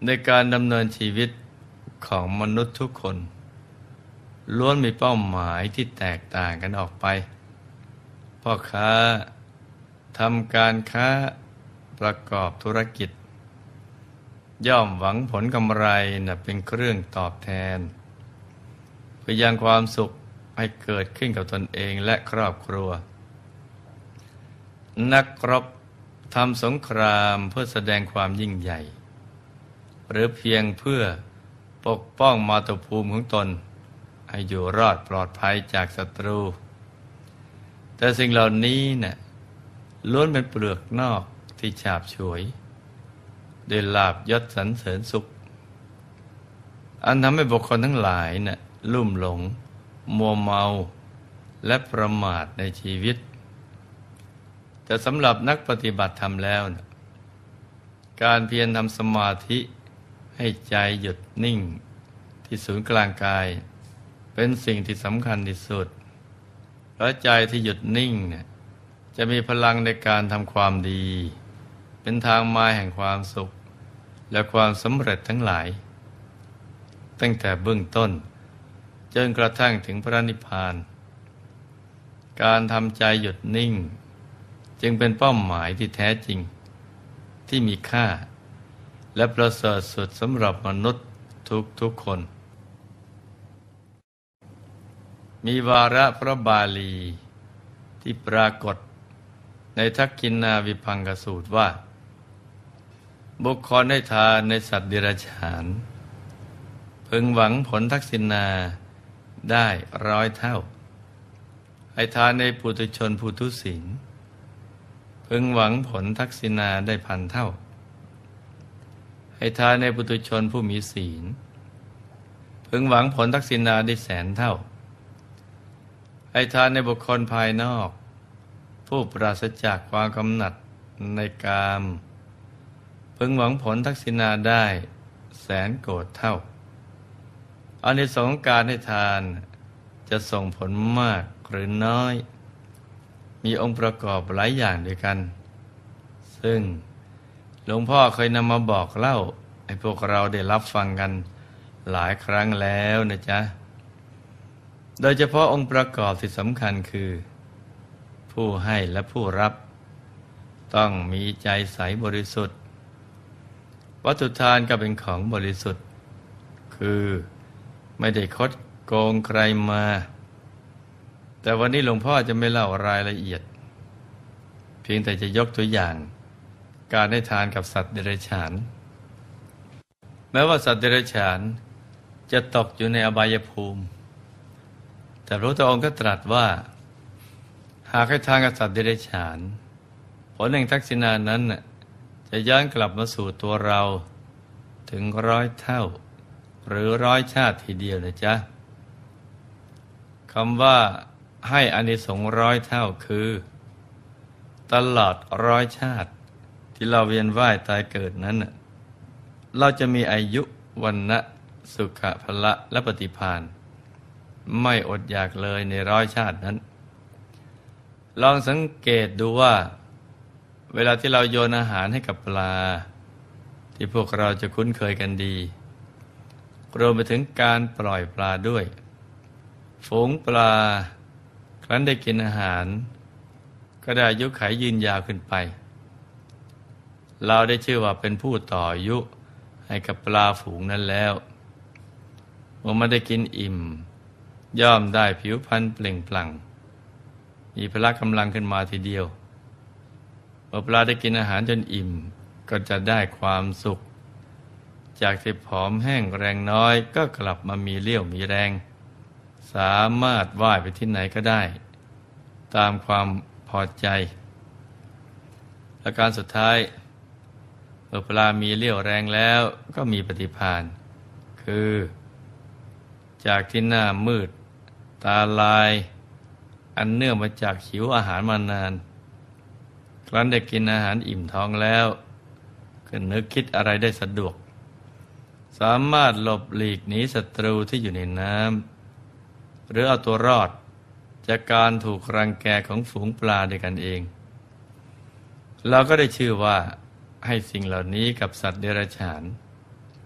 ในการดำเนินชีวิตของมนุษย์ทุกคนล้วนมีเป้าหมายที่แตกต่างกันออกไปพ่อค้าทำการค้าประกอบธุรกิจย่อมหวังผลกำไรเป็นเครื่องตอบแทนเพื่อยังความสุขให้เกิดขึ้นกับตนเองและครอบครัวนักรบทำสงครามเพื่อแสดงความยิ่งใหญ่หรือเพียงเพื่อปกป้องมาตุภูมิของตนให้อยู่รอดปลอดภัยจากศัตรูแต่สิ่งเหล่านี้ล้วนเป็นเปลือกนอกที่ฉาบฉวยด้วยลาภยศสรรเสริญสุขอันทำให้บุคคลทั้งหลายลุ่มหลงมัวเมาและประมาทในชีวิตแต่สำหรับนักปฏิบัติธรรมแล้วการเพียรทำสมาธิให้ใจหยุดนิ่งที่ศูนย์กลางกายเป็นสิ่งที่สำคัญที่สุดเพราะใจที่หยุดนิ่งจะมีพลังในการทำความดีเป็นทางมาแห่งความสุขและความสำเร็จทั้งหลายตั้งแต่เบื้องต้นจนกระทั่งถึงพระนิพพานการทำใจหยุดนิ่งจึงเป็นเป้าหมายที่แท้จริงที่มีค่าและประเสริฐสุดสำหรับมนุษย์ทุกคน มีวาระพระบาลีที่ปรากฏในทักขิณาวิภังคสูตรว่าบุคคลให้ทานในสัตว์เดรัจฉานพึงหวังผลทักษิณาได้100 เท่าให้ทานในปุถุชนปุถุศีลพึงหวังผลทักษิณาได้1,000 เท่าให้ทานในปุถุชนผู้มีศีลพึงหวังผลทักษิณาได้100,000 เท่าให้ทานในบุคคลภายนอกผู้ปราศจากความกำหนัดในกามพึงหวังผลทักษิณาได้100,000 โกฏเท่าอานิสงส์การให้ทานจะส่งผลมากหรือน้อยมีองค์ประกอบหลายอย่างด้วยกันซึ่งหลวงพ่อเคยนำมาบอกเล่าให้พวกเราได้รับฟังกันหลายครั้งแล้วนะจ๊ะโดยเฉพาะองค์ประกอบที่สำคัญคือผู้ให้และผู้รับต้องมีใจใสบริสุทธิ์วัตถุทานก็เป็นของบริสุทธิ์คือไม่ได้คดโกงใครมาแต่วันนี้หลวงพ่อจะไม่เล่ารายละเอียดเพียงแต่จะยกตัวอย่างการให้ทานกับสัตว์เดรัจฉานแม้ว่าสัตว์เดรัจฉานจะตกอยู่ในอบายภูมิแต่พระพุทธองค์ก็ตรัสว่าหากให้ทานกับสัตว์เดรัจฉานผลแห่งทักษิณานั้นจะย้อนกลับมาสู่ตัวเราถึง100 เท่าหรือ100 ชาติทีเดียวนะจ๊ะคำว่าให้อานิสงส์100 เท่าคือตลอด100 ชาติที่เราเวียนว่ายตายเกิดนั้นเราจะมีอายุวันนะสุขภละและปฏิภาณไม่อดอยากเลยใน100 ชาตินั้นลองสังเกตดูว่าเวลาที่เราโยนอาหารให้กับปลาที่พวกเราจะคุ้นเคยกันดีรวมไปถึงการปล่อยปลาด้วยฝูงปลาครั้นได้กินอาหารก็ได้อายุขัยยืนยาวขึ้นไปเราได้ชื่อว่าเป็นผู้ต่ออายุให้กับปลาฝูงนั้นแล้วเมื่อมันได้กินอิ่มย่อมได้ผิวพรรณเปล่งปลั่งมีพละกำลังขึ้นมาทีเดียวเมื่อปลาได้กินอาหารจนอิ่มก็จะได้ความสุขจากที่ผอมแห้งแรงน้อยก็กลับมามีเรี่ยวมีแรงสามารถว่ายไปที่ไหนก็ได้ตามความพอใจและการสุดท้ายเมื่อปลามีเรี่ยวแรงแล้วก็มีปฏิภาณคือจากที่หน้ามืดตาลายอันเนื่องมาจากหิวอาหารมานานครั้นได้กินอาหารอิ่มท้องแล้วก็นึกคิดอะไรได้สะดวกสามารถหลบหลีกหนีศัตรูที่อยู่ในน้ำหรือเอาตัวรอดจากการถูกรังแกของฝูงปลาด้วยกันเองเราก็ได้ชื่อว่าให้สิ่งเหล่านี้กับสัตว์เดรัจฉาน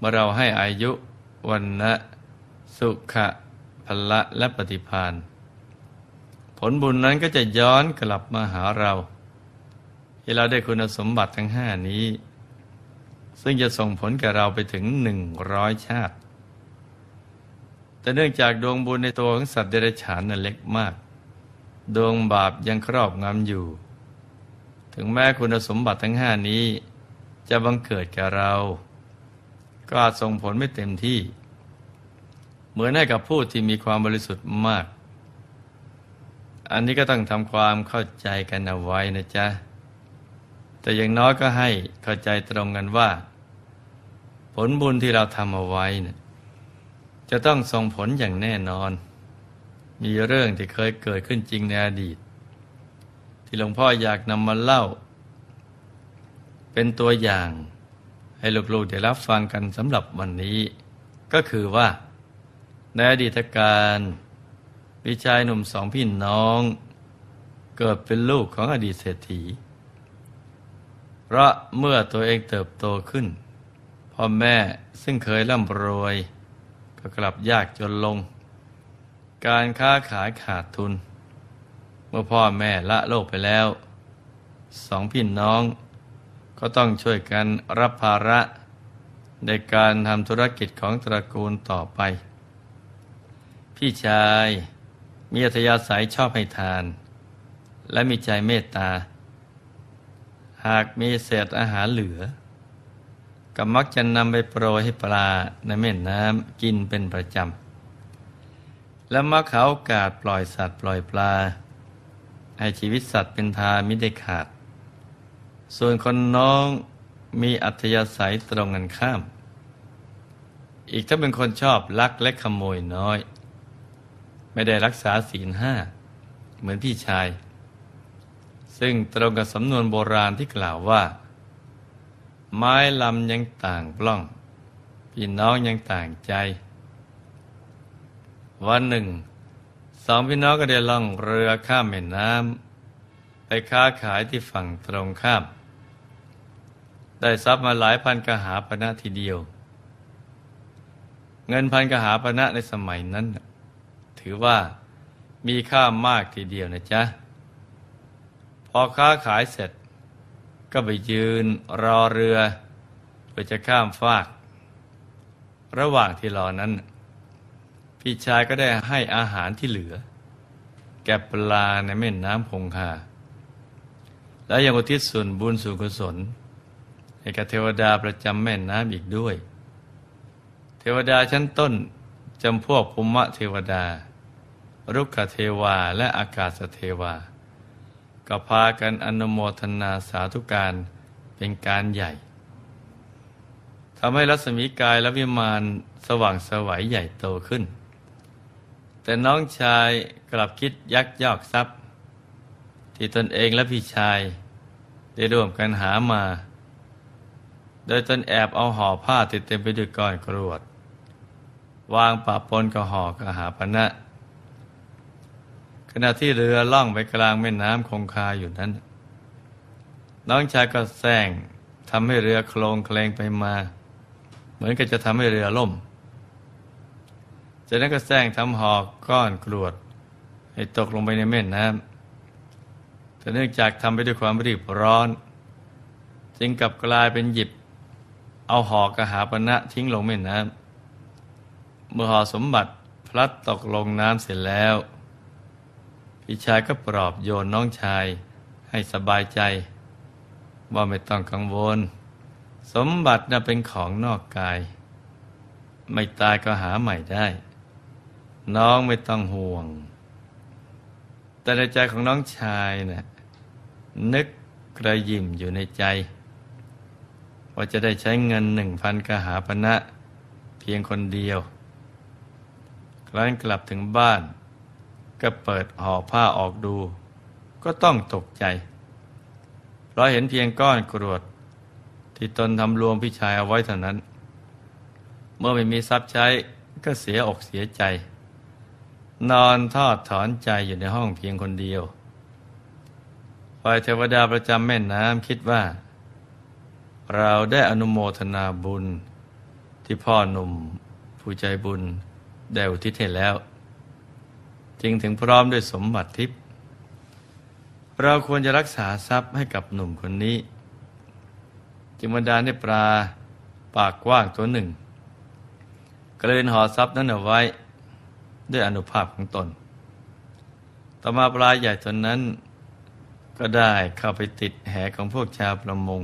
เมื่อเราให้อายุวันนะสุขะพละและปฏิภาณผลบุญนั้นก็จะย้อนกลับมาหาเราที่เราได้คุณสมบัติทั้งห้านี้ซึ่งจะส่งผลแก่เราไปถึง100 ชาติแต่เนื่องจากดวงบุญในตัวของสัตว์เดรัจฉานนั้นเล็กมากดวงบาปยังครอบงำอยู่ถึงแม้คุณสมบัติทั้งห้านี้จะบังเกิดแก่เราก็อาจส่งผลไม่เต็มที่เหมือนให้กับผู้ที่มีความบริสุทธิ์มากอันนี้ก็ต้องทำความเข้าใจกันเอาไว้นะจ๊ะแต่อย่างน้อยก็ให้เข้าใจตรงกันว่าผลบุญที่เราทำเอาไว้เนี่ยจะต้องส่งผลอย่างแน่นอนมีเรื่องที่เคยเกิดขึ้นจริงในอดีตที่หลวงพ่ออยากนำมาเล่าเป็นตัวอย่างให้ลูกๆได้รับฟังกันสำหรับวันนี้ก็คือว่าในอดีตการมีชายหนุ่ม2 พี่น้องเกิดเป็นลูกของอดีตเศรษฐีเพราะเมื่อตัวเองเติบโตขึ้นพ่อแม่ซึ่งเคยร่ำรวยก็กลับยากจนลงการค้าขายขาดทุนเมื่อพ่อแม่ละโลกไปแล้ว2 พี่น้องก็ต้องช่วยกันรับภาระในการทำธุรกิจของตระกูลต่อไปพี่ชายมีอัธยาศัยชอบให้ทานและมีใจเมตตาหากมีเศษอาหารเหลือก็มักจะนำไปโปรยให้ปลาในแม่น้ำกินเป็นประจำและมักหาโอกาสปล่อยสัตว์ปล่อยปลาให้ชีวิตสัตว์เป็นทานมิได้ขาดส่วนคนน้องมีอัธยาศัยตรงกันข้ามอีกถ้าเป็นคนชอบลักและขโมยน้อยไม่ได้รักษาศีล 5เหมือนพี่ชายซึ่งตรงกับสำนวนโบราณที่กล่าวว่าไม้ลำยังต่างปล้องพี่น้องยังต่างใจวันหนึ่ง2 พี่น้องก็ได้ล่องเรือข้ามแม่น้ำไปค้าขายที่ฝั่งตรงข้ามได้ทรัพย์มาหลายพันกหาปณะทีเดียวเงินพันกหาปณะในสมัยนั้นถือว่ามีค่ามากทีเดียวนะจ๊ะพอค้าขายเสร็จก็ไปยืนรอเรือเพื่อจะข้ามฟากระหว่างที่รอนั้นพี่ชายก็ได้ให้อาหารที่เหลือแก่ปลาในแม่น้ำคงคาและยังอุทิศส่วนบุญส่วนกุศลให้กับเทวดาประจำแม่น้ำอีกด้วยเทวดาชั้นต้นจำพวกภูมิเทวดารุกขเทวาและอากาศเทวาก็พากันอนุโมทนาสาธุการเป็นการใหญ่ทำให้รัศมีกายและวิมานสว่างไสวใหญ่โตขึ้นแต่น้องชายกลับคิดยักยอกทรัพย์ที่ตนเองและพี่ชายได้ร่วมกันหามาโดยตนแอบเอาห่อผ้าที่เต็มไปด้วยก้อนกรวดวางปะปนกับห่อกหาปณะขณะที่เรือล่องไปกลางแม่น้ำคงคาอยู่นั้นน้องชายก็แซงทำให้เรือโคลงเคลงไปมาเหมือนกับจะทำให้เรือล่มจากนั้นก็แซงทำห่อก้อนกรวดให้ตกลงไปในแม่น้ำแต่เนื่องจากทำไปด้วยความรีบร้อนจึงกลับกลายเป็นหยิบเอาห่อกหาปณะทิ้งลงแม่น้ำเมื่อห่อสมบัติพลัดตกลงน้ำเสร็จแล้วพี่ชายก็ปลอบโยนน้องชายให้สบายใจว่าไม่ต้องกังวลสมบัติน่ะเป็นของนอกกายไม่ตายก็หาใหม่ได้น้องไม่ต้องห่วงแต่ในใจของน้องชายน่ะนึกกระยิมอยู่ในใจว่าจะได้ใช้เงิน1,000 กหาปณะเพียงคนเดียวครั้นกลับถึงบ้านก็เปิดห่อผ้าออกดูก็ต้องตกใจเพราะเห็นเพียงก้อนกรวดที่ตนทำรวมพี่ชายเอาไว้เท่านั้นเมื่อไม่มีทรัพย์ใช้ก็เสียอกเสียใจนอนทอดถอนใจอยู่ในห้องเพียงคนเดียวฝ่ายเทวดาประจำแม่น้ำคิดว่าเราได้อนุโมทนาบุญที่ที่พ่อหนุ่มผู้ใจบุญได้อุทิศให้แล้วจึงถึงพร้อมด้วยสมบัติทิพย์เราควรจะรักษาทรัพย์ให้กับหนุ่มคนนี้จึงบันดาลให้ปลาปากกว้างตัวหนึ่งกลืนห่อทรัพย์นั้นเอาไว้ด้วยอานุภาพของตนต่อมาปลาใหญ่ตัวนั้นก็ได้เข้าไปติดแหของพวกชาวประมง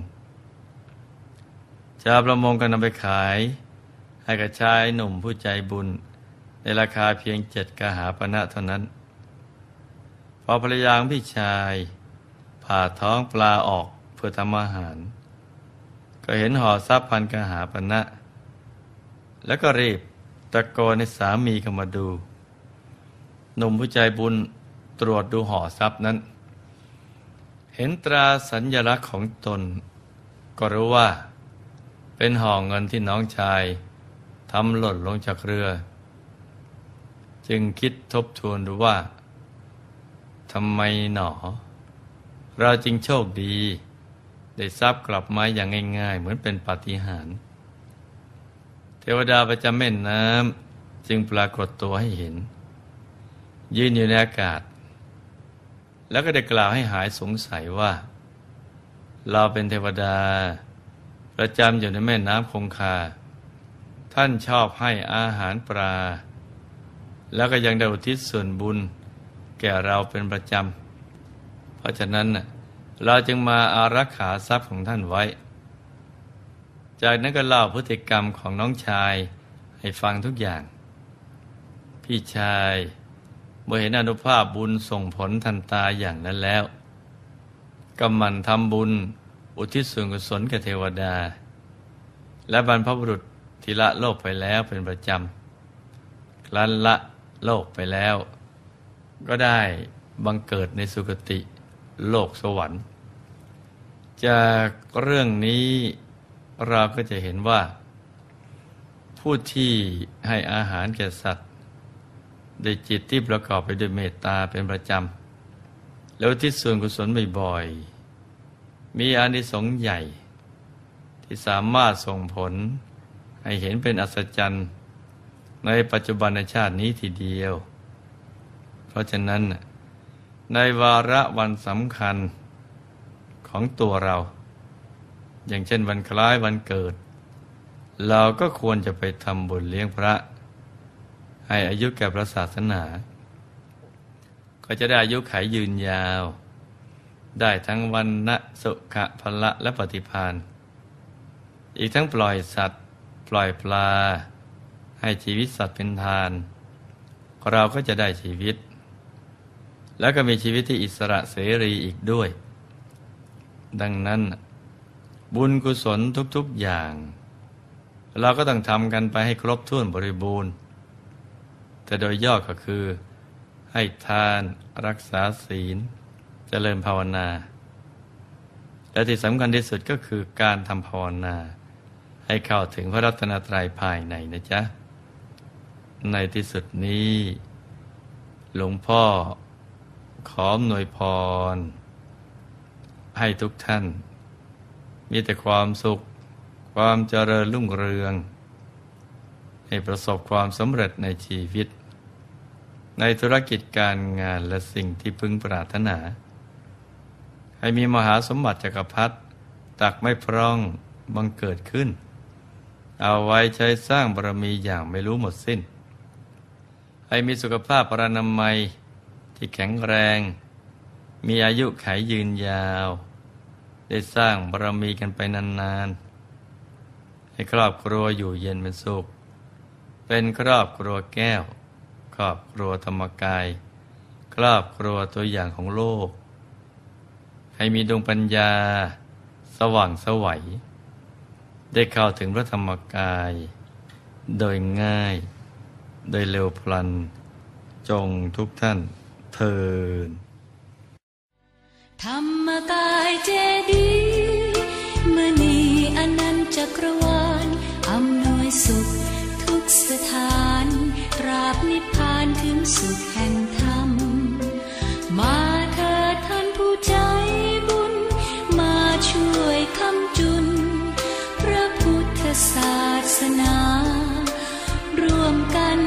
ก็นำไปขายให้กับชายหนุ่มผู้ใจบุญในราคาเพียง7 กหาปณะเท่านั้นพอภรรยาของพี่ชายผ่าท้องปลาออกเพื่อทำอาหารก็เห็นห่อทรัพย์1,000 กหาปณะแล้วก็รีบตะโกนให้สามีเข้ามาดูหนุ่มผู้ใจบุญตรวจดูห่อทรัพย์นั้นเห็นตราสัญลักษณ์ของตนก็รู้ว่าเป็นห่อเงินที่น้องชายทำหล่นลงจากเรือจึงคิดทบทวนดูว่าทำไมหนอเราจึงโชคดีได้ทรัพย์กลับมาอย่างง่ายๆเหมือนเป็นปาฏิหาริย์เทวดาประจำแม่น้ำจึงปรากฏตัวให้เห็นยืนอยู่ในอากาศแล้วก็ได้กล่าวให้หายสงสัยว่าเราเป็นเทวดาประจำอยู่ในแม่น้ำคงคาท่านชอบให้อาหารปลาแล้วก็ยังได้อุทิศส่วนบุญแก่เราเป็นประจำเพราะฉะนั้นเราจึงมาอารักขาทรัพย์ของท่านไว้จากนั้นก็เล่าพฤติกรรมของน้องชายให้ฟังทุกอย่างพี่ชายเมื่อเห็นอานุภาพบุญส่งผลทันตาอย่างนั้นแล้วก็หมั่นทำบุญอุทิศส่วนกุศลแก่เทวดาและบรรพบุรุษที่ละโลกไปแล้วเป็นประจำครั้นละโลกไปแล้วก็ได้บังเกิดในสุคติโลกสวรรค์จากเรื่องนี้เราก็จะเห็นว่าผู้ที่ให้อาหารแก่สัตว์ด้วยจิตที่ประกอบไปด้วยเมตตาเป็นประจำแล้วอุทิศส่วนกุศลบ่อยๆมีอานิสงส์ใหญ่ที่สามารถส่งผลให้เห็นเป็นอัศจรรย์ในปัจจุบันชาตินี้ทีเดียวเพราะฉะนั้นในวาระวันสำคัญของตัวเราอย่างเช่นวันคล้ายวันเกิดเราก็ควรจะไปทำบุญเลี้ยงพระให้อายุแก่พระศาสนาก็จะได้อายุขัยยืนยาวได้ทั้งวันนะสุขะพละและปฏิภาณอีกทั้งปล่อยสัตว์ปล่อยปลาให้ชีวิตสัตว์เป็นทานเราก็จะได้ชีวิตแล้วก็มีชีวิตที่อิสระเสรีอีกด้วยดังนั้นบุญกุศลทุกๆอย่างเราก็ต้องทำกันไปให้ครบถ้วนบริบูรณ์แต่โดยย่อก็คือให้ทานรักษาศีลเจริญภาวนาและที่สำคัญที่สุดก็คือการทำภาวนาให้เข้าถึงพระรัตนตรัยภายในนะจ๊ะในที่สุดนี้หลวงพ่อขออำนวยพรให้ทุกท่านมีแต่ความสุขความเจริญรุ่งเรืองให้ประสบความสำเร็จในชีวิตในธุรกิจการงานและสิ่งที่พึงปรารถนาให้มีมหาสมบัติจักรพรรดิตักไม่พร่องบังเกิดขึ้นเอาไว้ใช้สร้างบารมีอย่างไม่รู้หมดสิ้นให้มีสุขภาพพรรณนามัยที่แข็งแรงมีอายุขัยยืนยาวได้สร้างบารมีกันไปนานๆให้ครอบครัวอยู่เย็นเป็นสุขเป็นครอบครัวแก้วครอบครัวธรรมกายครอบครัวตัวอย่างของโลกให้มีดวงปัญญาสว่างไสวได้เข้าถึงพระธรรมกายโดยง่ายโดยเร็วพลันจงทุกท่านเทินธรรมกายเจดีย์มณีอนันตจักรวาลอำนวยสุขทุกสถานตราบนิพพานถึงสุขแห่งธรรมมาเถิดท่านผู้ใจบุญมาช่วยค้ำจุนพระพุทธศาสนา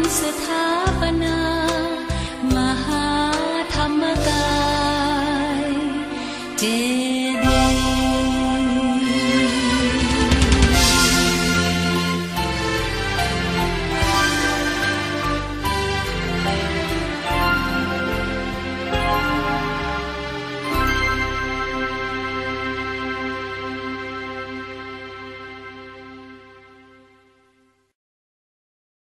สถาปนามหาธรรมกายเจ